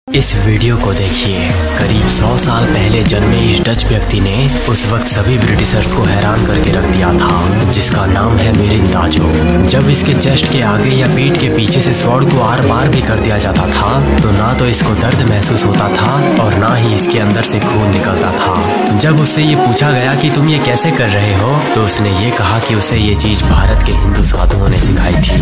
इस वीडियो को देखिए। करीब 100 साल पहले जन्मे इस डच व्यक्ति ने उस वक्त सभी ब्रिटिशर्स को हैरान करके रख दिया था, जिसका नाम है मिरिंदाजो। जब इसके चेस्ट के आगे या पीठ के पीछे से स्वॉर्ड को आर पार भी कर दिया जाता था तो ना तो इसको दर्द महसूस होता था और ना ही इसके अंदर से खून निकलता था। जब उससे ये पूछा गया कि तुम ये कैसे कर रहे हो तो उसने ये कहा कि उसे ये चीज भारत के हिंदू साधुओं ने सिखाई थी।